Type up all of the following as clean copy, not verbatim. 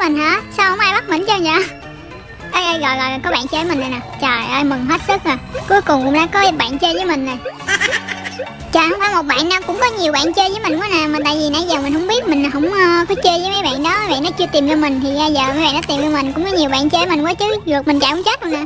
mình hả? Sao không ai bắt mình cho vậy? Ê, rồi có bạn chơi với mình rồi nè. Trời ơi mừng hết sức à. Cuối cùng cũng đã có bạn chơi với mình rồi. Trời, không phải một bạn đâu, cũng có nhiều bạn chơi với mình quá nè. Mà tại vì nãy giờ mình không biết, mình không có chơi với mấy bạn đó. Mấy bạn nó chưa tìm cho mình, thì ra giờ mấy bạn nó tìm cho mình. Cũng có nhiều bạn chơi với mình quá chứ, rượt mình chạy không chết luôn nè.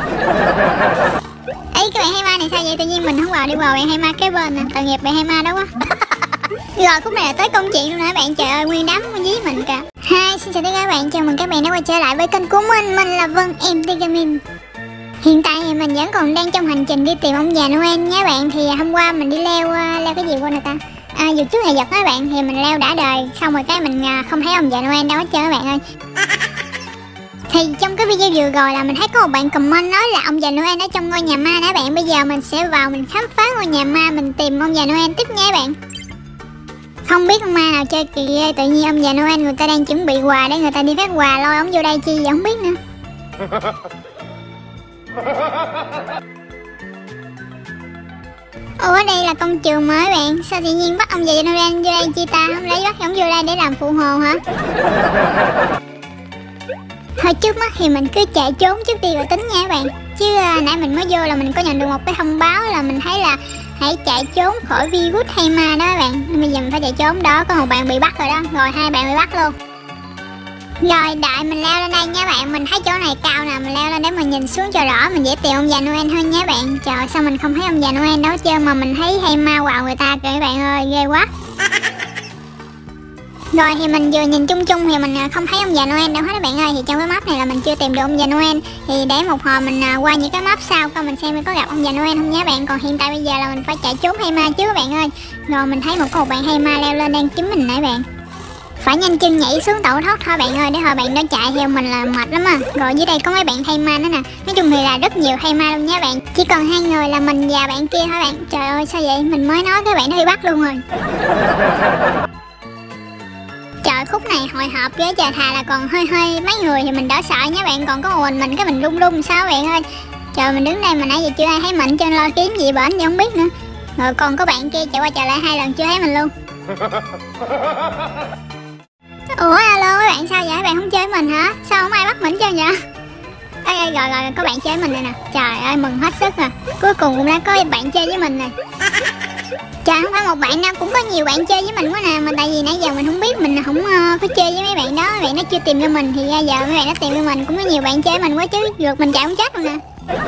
Ấy, cái bạn Hay này sao vậy? Tự nhiên mình không vào đi vào bạn Hay kế bên nè. Tội nghiệp bạn Hay đó quá. Rồi khúc này là tới công chuyện luôn hả bạn? Trời ơi, nguyên đám có dí mình kìa. Hi, xin chào tất cả các bạn, chào mừng các bạn đã quay trở lại với kênh của mình là Vân MT Gaming. Hiện tại thì mình vẫn còn đang trong hành trình đi tìm ông già Noel nhé bạn. Thì hôm qua mình đi leo cái gì qua nè ta? Dù trước ngày giật đó bạn, thì mình leo đã đời. Xong rồi cái mình không thấy ông già Noel đâu hết trơn các bạn ơi. Thì trong cái video vừa rồi là mình thấy có một bạn comment nói là ông già Noel ở trong ngôi nhà ma đó bạn. Bây giờ mình sẽ vào mình khám phá ngôi nhà ma, mình tìm ông già Noel tiếp nha bạn. Không biết con ma nào chơi kỳ ghê, tự nhiên ông già Noel người ta đang chuẩn bị quà để người ta đi phát quà, lôi ông vô đây chi vậy không biết nữa. Ủa đây là công trường mới bạn, sao tự nhiên bắt ông già Noel vô đây chi ta, không lấy bắt ông vô đây để làm phụ hồ hả? Thôi trước mắt thì mình cứ chạy trốn trước đi rồi tính nha các bạn. Chứ nãy mình mới vô là mình có nhận được một cái thông báo là mình thấy là hãy chạy trốn khỏi virus hay ma đó các bạn. Bây giờ mình phải chạy trốn đó, có một bạn bị bắt rồi đó, rồi hai bạn bị bắt luôn. Rồi đợi mình leo lên đây nha bạn, mình thấy chỗ này cao nè, mình leo lên để mình nhìn xuống cho rõ, mình dễ tìm ông già Noel hơn nha bạn. Trời sao mình không thấy ông già Noel đâu hết trơn mà mình thấy hay ma quào người ta kìa các bạn ơi, ghê quá. Rồi thì mình vừa nhìn chung chung thì mình không thấy ông già Noel đâu hết các bạn ơi. Thì trong cái map này là mình chưa tìm được ông già Noel. Thì để một hồi mình qua những cái map sau coi mình xem có gặp ông già Noel không nha bạn. Còn hiện tại bây giờ là mình phải chạy trốn hay ma chứ các bạn ơi. Rồi mình thấy một bạn hay ma leo lên đang kiếm mình nãy bạn. Phải nhanh chân nhảy xuống tẩu thoát thôi bạn ơi, để hồi bạn đó chạy theo mình là mệt lắm à. Rồi dưới đây có mấy bạn hay ma nữa nè. Nói chung thì là rất nhiều hay ma luôn nha bạn. Chỉ còn hai người là mình và bạn kia thôi bạn. Trời ơi sao vậy, mình mới nói cái bạn đó bị bắt luôn rồi. Trời khúc này hồi hộp ghê trời, thà là còn hơi mấy người thì mình đỡ sợ nha bạn. Còn có một mình cái mình run sao bạn ơi. Trời mình đứng đây mà nãy giờ chưa ai thấy mình cho nên lo kiếm gì bển gì không biết nữa. Rồi còn có bạn kia chạy qua chạy lại 2 lần chưa thấy mình luôn. Ủa alo các bạn sao vậy? Các bạn không chơi với mình hả? Sao không ai bắt mình chơi vậy? Ê, rồi có bạn chơi với mình rồi nè. Trời ơi mừng hết sức à. Cuối cùng cũng đã có bạn chơi với mình rồi. Trời không phải một bạn đâu, cũng có nhiều bạn chơi với mình quá nè. Mà tại vì nãy giờ mình không biết, mình không có chơi với mấy bạn đó. Mấy bạn nó chưa tìm cho mình, thì ra giờ mấy bạn nó tìm cho mình. Cũng có nhiều bạn chơi với mình quá chứ, rượt mình chạy không chết luôn nè.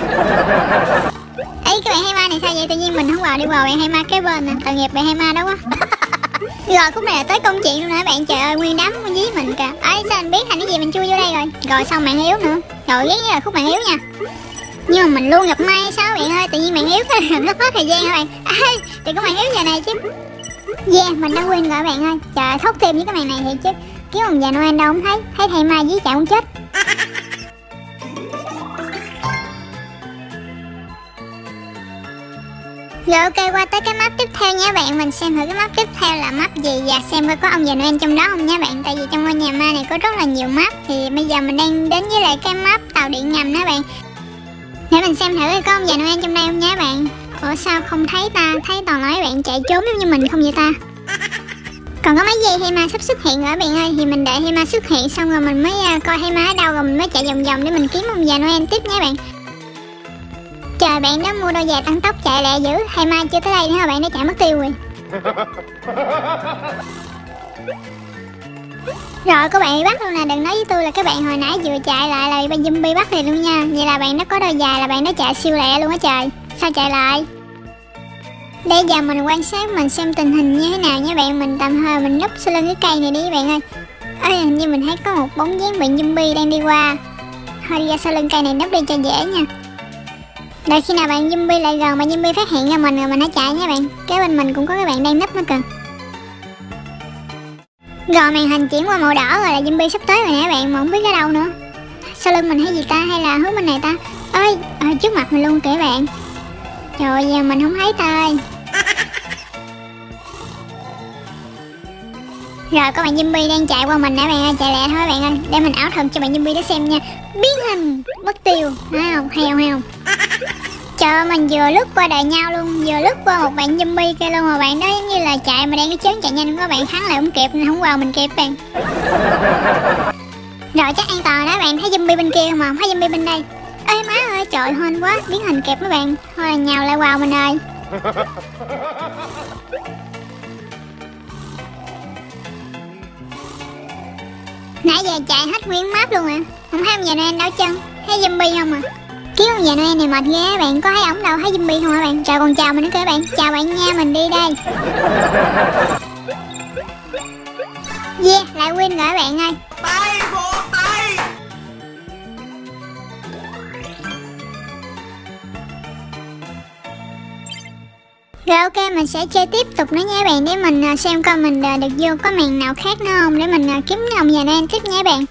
Ấy cái bạn Hay này sao vậy? Tự nhiên mình không vào đi vào bạn Hay kế bên nè. Tội nghiệp bạn Hay đó quá. Rồi khúc này là tới công chuyện luôn hả bạn? Trời ơi nguyên đám có dí mình kìa. Ấy sao anh biết thành cái gì mình chui vô đây rồi. Rồi xong mạng yếu nữa. Rồi ghét như là khúc mạng yếu nha. Nhưng mà mình luôn gặp may sao bạn ơi, tự nhiên mạng yếu cái rất hết thời gian hả bạn? Thì có mạng yếu giờ này chứ. Yeah, mình đã quên gọi bạn ơi. Trời ơi, thốt thêm với cái màn này thiệt chứ. Kiếm ông già Noel đâu không thấy, thấy thầy ma dí chạy không chết. Rồi ok, qua tới cái map tiếp theo nha bạn. Mình xem thử cái map tiếp theo là map gì và xem coi có ông già Noel trong đó không nha bạn. Tại vì trong ngôi nhà ma này có rất là nhiều map. Thì bây giờ mình đang đến với lại cái map tàu điện ngầm đó bạn. Để mình xem thử có ông già Noel trong đây không nha bạn. Ủa sao không thấy ta? Thấy toàn nói bạn chạy trốn giống như mình không vậy ta? Còn có mấy giây hay ma sắp xuất hiện rồi bạn ơi. Thì mình đợi hay ma xuất hiện xong rồi mình mới coi hay ma ở đâu, rồi mình mới chạy vòng vòng để mình kiếm ông già Noel tiếp nha bạn. Trời bạn đó mua đôi giày tăng tốc chạy lẹ dữ. Hay ma chưa tới đây nữa bạn, nó chạy mất tiêu rồi. Rồi có bạn bị bắt luôn nè, đừng nói với tôi là các bạn hồi nãy vừa chạy lại là bị zombie bắt liền luôn nha. Vậy là bạn nó có đôi giày là bạn nó chạy siêu lẹ luôn á trời. Sao chạy lại? Bây giờ mình quan sát mình xem tình hình như thế nào nha bạn. Mình tạm thời mình núp sau lưng cái cây này đi các bạn ơi. Hình như mình thấy có một bóng dáng bạn zombie đang đi qua. Thôi đi ra sau lưng cây này núp đi cho dễ nha. Đợi khi nào bạn zombie lại gần, bạn zombie phát hiện ra mình rồi mình hãy chạy nha bạn. Kế bên mình cũng có cái bạn đang núp nữa kìa. Rồi màn hình chuyển qua màu đỏ rồi, là zombie sắp tới rồi nè bạn, mà không biết ở đâu nữa. Sau lưng mình thấy gì ta, hay là hướng bên này ta? Ơi, trước mặt mình luôn kìa bạn. Trời giờ mình không thấy ta ơi. Rồi có bạn zombie đang chạy qua mình nè bạn ơi, chạy lẹ thôi bạn ơi. Để mình ảo thuật cho bạn zombie để xem nha. Biến hình, mất tiêu, thấy không, hay không? Trời ơi, mình vừa lướt qua đời nhau luôn, vừa lướt qua một bạn zombie kia luôn, mà bạn đó giống như là chạy mà đang cái chớn chạy nhanh, có bạn thắng lại không kịp, không vào mình kịp bạn. Rồi chắc an toàn đó bạn, thấy zombie bên kia không, thấy zombie bên đây. Ê má ơi, trời hên quá, biến hình kẹp mấy bạn. Thôi là nhào lại vào mình ơi. Nãy giờ chạy hết nguyên map luôn à. Không thấy ông già Noel đâu chân. Thấy zombie không à. Kiếm ông già Noel này mệt ghê á bạn. Có thấy ổng đâu, thấy zombie không hả bạn. Trời còn chào mình nữa kìa bạn. Chào bạn nha, mình đi đây. Yeah, lại win rồi bạn ơi. Tay vỗ tay. Rồi ok, mình sẽ chơi tiếp tục nữa nha bạn. Để mình xem coi mình được vô có màn nào khác nữa không. Để mình kiếm ông già Noel tiếp nha bạn.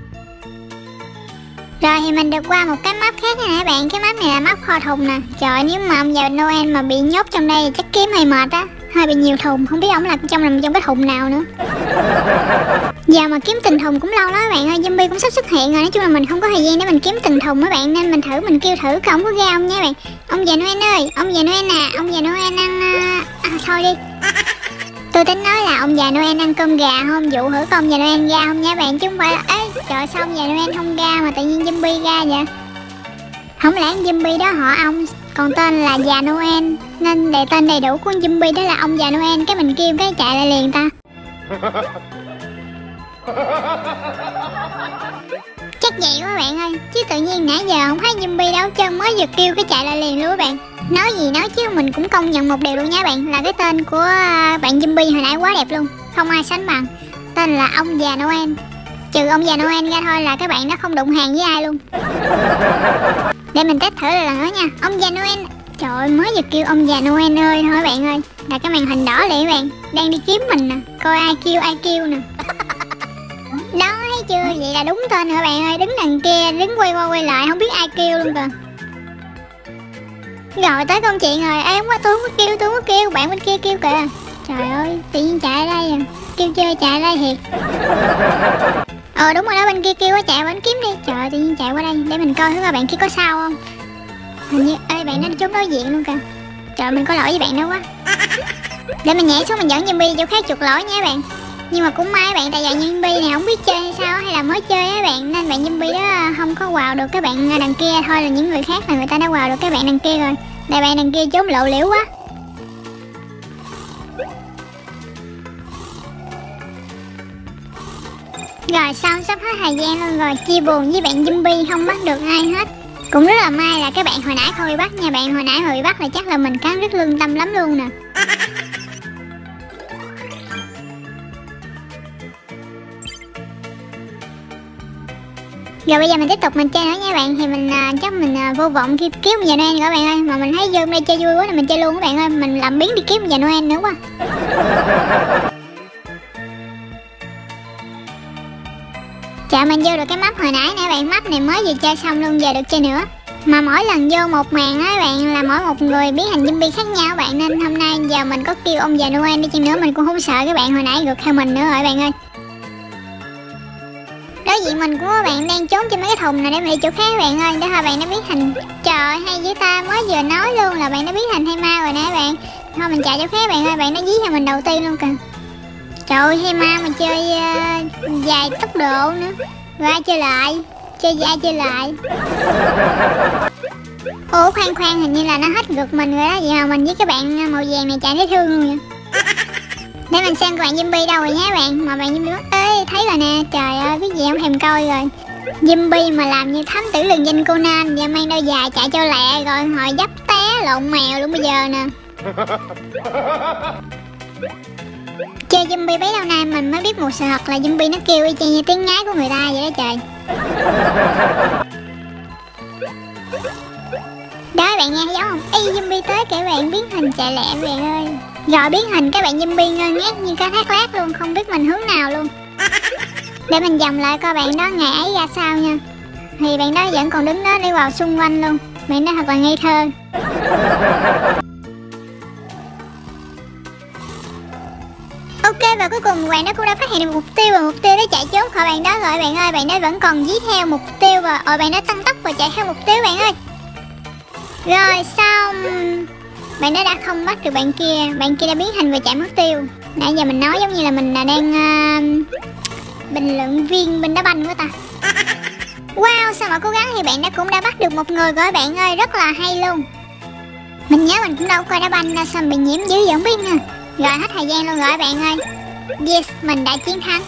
Rồi thì mình được qua một cái map khác nè bạn. Cái map này là map kho thùng nè. Trời, nếu mà ông già Noel mà bị nhốt trong đây thì chắc kiếm hơi mệt á. Hơi bị nhiều thùng, không biết ổng làm trong cái thùng nào nữa. Giờ mà kiếm từng thùng cũng lâu đó các bạn ơi. Zombie cũng sắp xuất hiện rồi. Nói chung là mình không có thời gian để mình kiếm từng thùng các bạn. Nên mình kêu thử coi ổng có ra không nha bạn. Ông già Noel ơi, ông già Noel nè. Ông già Noel ăn thôi đi. Tôi tính nói là ông già Noel ăn cơm gà không, dụ thử con già Noel ra không nha bạn, chứ không phải là ê trời sao ông già Noel không ra mà tự nhiên zombie ra vậy. Không lẽ zombie đó họ ông còn tên là già Noel nên tên đầy đủ của zombie đó là ông già Noel, cái mình kêu cái chạy lại liền ta. Chắc vậy quá bạn ơi, chứ tự nhiên nãy giờ không thấy zombie đâu chân, mới vừa kêu cái chạy lại liền luôn các bạn. Nói gì nói chứ mình cũng công nhận một điều luôn nha bạn, là cái tên của bạn zombie hồi nãy quá đẹp luôn, không ai sánh bằng. Tên là ông già Noel. Trừ ông già Noel ra thôi là các bạn nó không đụng hàng với ai luôn. Để mình test thử lần nữa nha. Ông già Noel. Trời ơi, mới vừa kêu ông già Noel ơi thôi bạn ơi, là cái màn hình đỏ liền các bạn, đang đi kiếm mình nè, coi ai kêu nè. Đó thấy chưa, vậy là đúng tên rồi bạn ơi, đứng đằng kia, đứng quay qua quay lại không biết ai kêu luôn kìa. Rồi tới công chuyện rồi, em quá tôi không có kêu, bạn bên kia kêu kìa. Trời ơi, tự nhiên chạy ở đây à, kêu chơi chạy ở đây thiệt. Đúng rồi đó, bên kia kêu quá chạy qua kiếm đi. Trời, tự nhiên chạy qua đây, để mình coi thử coi bạn kia có sao không. Hình như, ê bạn nó đi trốn đối diện luôn kìa. Trời, mình có lỗi với bạn đó quá. Để mình nhảy xuống mình dẫn zombie chỗ khác chuộc lỗi nha bạn. Nhưng mà cũng may bạn, tại giờ zombie này không biết chơi hay sao, hay là mới chơi á bạn, nên bạn zombie đó không có vào được các bạn đằng kia. Thôi là những người khác là người ta đã vào được các bạn đằng kia rồi. Tại bạn đằng kia trốn lộ liễu quá. Rồi xong sắp hết thời gian luôn rồi, chia buồn với bạn zombie không bắt được ai hết. Cũng rất là may là các bạn hồi nãy không bị bắt nha bạn, hồi nãy bị bắt là chắc là mình cắn rất lương tâm lắm luôn nè. Rồi bây giờ mình tiếp tục mình chơi nữa nha bạn. Thì mình chắc mình vô vọng kiếm giờ Noel các bạn ơi. Mà mình thấy Dương đây chơi vui quá nên mình chơi luôn các bạn ơi. Mình làm biến đi kiếm giờ Noel nữa quá. Chà, mình vô được cái map hồi nãy nè bạn. Map này mới vừa chơi xong luôn, giờ được chơi nữa. Mà mỗi lần vô một màn á bạn là mỗi một người biến thành zombie khác nhau bạn. Nên hôm nay giờ mình có kêu ông già Noel đi chăng nữa mình cũng không sợ các bạn hồi nãy gượt theo mình nữa rồi bạn ơi. Đối diện mình của bạn đang trốn trên mấy cái thùng này để mình đi chỗ khác bạn ơi. Để thôi bạn nó biến thành, trời hay với ta, mới vừa nói luôn là bạn nó biến thành hay ma rồi nè bạn. Thôi mình chạy chỗ khác bạn ơi, bạn nó dí theo mình đầu tiên luôn kìa. Trời ơi, hay ma mà chơi dài tốc độ nữa. Rồi ai chơi lại, chơi lại. Ủa khoan, hình như là nó hết gượt mình rồi đó. Vậy mà mình với cái bạn màu vàng này chạy thấy thương luôn vậy. Để mình xem các bạn zombie đâu rồi nhé bạn. Mà bạn zombie ê thấy rồi nè. Trời ơi, biết gì không thèm coi rồi. Zombie mà làm như thám tử lừng danh Conan, và mang đôi dài chạy cho lẹ rồi hồi dấp té lộn mèo luôn bây giờ nè. Chơi zombie bấy lâu nay mình mới biết một sự thật là zombie nó kêu y chang như tiếng ngái của người ta vậy đó trời. Đó bạn nghe thấy giống không? Ê zombie tới kể bạn biến hình chạy lẹ bạn ơi. Rồi biến hình các bạn zombie ngơ ngác như cá thác lát luôn, không biết mình hướng nào luôn. Để mình vòng lại coi bạn đó ngày ấy ra sao nha. Thì bạn đó vẫn còn đứng đó đi vào xung quanh luôn. Bạn đó thật là ngây thơ. Ok, và cuối cùng bạn đó cũng đã phát hiện được mục tiêu, và mục tiêu đó chạy trốn khỏi bạn đó rồi bạn ơi. Bạn đó vẫn còn dí theo mục tiêu và bạn đó tăng tốc và chạy theo mục tiêu bạn ơi. Rồi xong. Bạn đó đã không bắt được bạn kia đã biến hình và chạy mất tiêu. Nãy giờ mình nói giống như là mình là đang bình luận viên bên đá banh của ta. Wow, sau mọi cố gắng thì bạn cũng đã bắt được một người rồi bạn ơi, rất là hay luôn. Mình nhớ mình cũng đâu coi đá banh đâu, sao bị nhiễm dữ vậy không biết nha. Rồi hết thời gian luôn rồi bạn ơi. Yes, mình đã chiến thắng.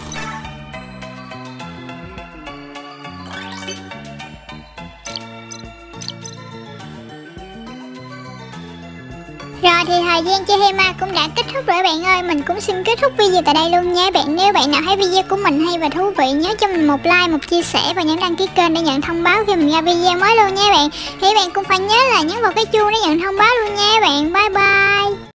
Rồi thì thời gian chơi Hema cũng đã kết thúc rồi bạn ơi. Mình cũng xin kết thúc video tại đây luôn nha bạn. Nếu bạn nào thấy video của mình hay và thú vị, nhớ cho mình một like, một chia sẻ và nhấn đăng ký kênh để nhận thông báo khi mình ra video mới luôn nha bạn. Thì bạn cũng phải nhớ là nhấn vào cái chuông để nhận thông báo luôn nha bạn. Bye bye.